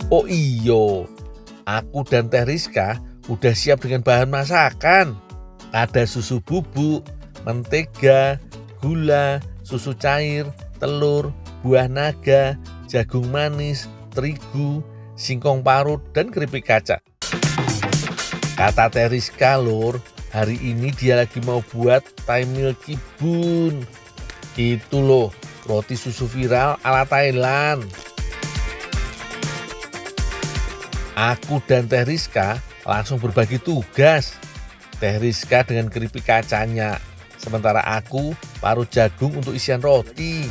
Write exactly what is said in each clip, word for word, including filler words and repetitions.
Oh iyo, aku dan Teh Rizka udah siap dengan bahan masakan. Ada susu bubuk, mentega, gula, susu cair, telur, buah naga, jagung manis, terigu, singkong parut, dan keripik kaca. Kata Teh Rizka, lur, hari ini dia lagi mau buat Thai Milky Bun. Itu loh, roti susu viral ala Thailand. Aku dan Teh Rizka langsung berbagi tugas. Teh Rizka dengan keripik kacanya, sementara aku parut jagung untuk isian roti.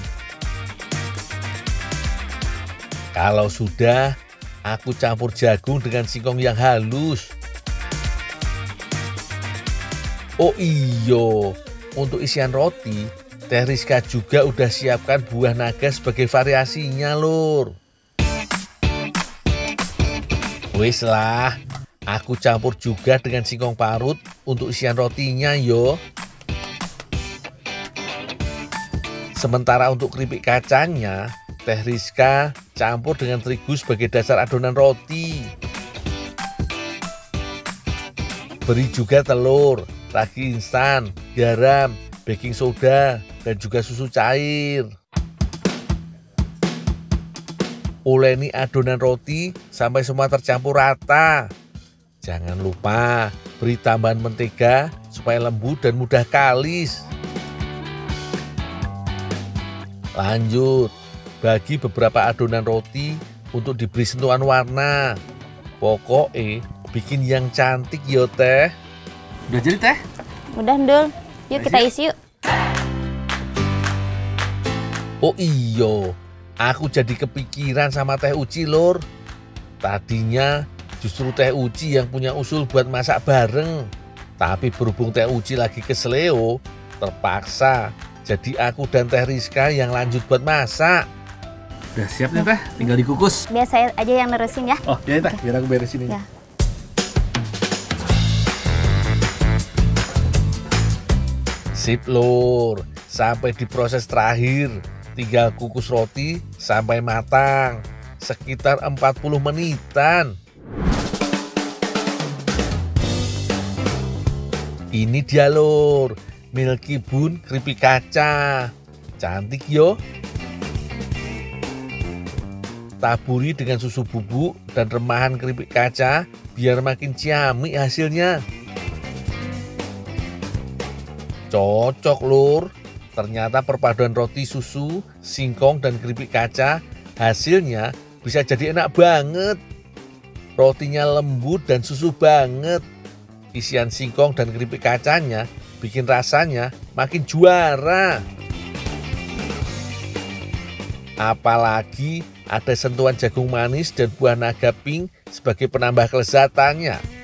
Kalau sudah, aku campur jagung dengan singkong yang halus. Oh iyo, untuk isian roti, Teh Rizka juga udah siapkan buah naga sebagai variasinya, lur. Wes lah, aku campur juga dengan singkong parut untuk isian rotinya yo. Sementara untuk keripik kacanya, Teh Rizka campur dengan terigu sebagai dasar adonan roti. Beri juga telur, ragi instan, garam, baking soda, dan juga susu cair. Uleni adonan roti sampai semua tercampur rata. Jangan lupa beri tambahan mentega supaya lembut dan mudah kalis. Lanjut, bagi beberapa adonan roti untuk diberi sentuhan warna. Pokoknya bikin yang cantik yo Teh. Udah jadi Teh? Udah Ndul, yuk kita isi yuk. Oh iyo, aku jadi kepikiran sama Teh Uci, lur. Tadinya justru Teh Uci yang punya usul buat masak bareng. Tapi berhubung Teh Uci lagi keseleo, terpaksa jadi aku dan Teh Rizka yang lanjut buat masak. Udah siap nih Teh, tinggal dikukus. Biar saya aja yang nerusin ya. Oh iya Teh, biar aku beresin ini. Ya. Sip lur, sampai di proses terakhir. Tinggal kukus roti sampai matang, sekitar empat puluh menitan. Ini dia lur, Milky Bun keripik kaca. Cantik yo. Taburi dengan susu bubuk dan remahan keripik kaca biar makin ciamik hasilnya. Cocok lur. Ternyata perpaduan roti susu, singkong, dan keripik kaca hasilnya bisa jadi enak banget. Rotinya lembut dan susu banget. Isian singkong dan keripik kacanya bikin rasanya makin juara. Apalagi ada sentuhan jagung manis dan buah naga pink sebagai penambah kelezatannya.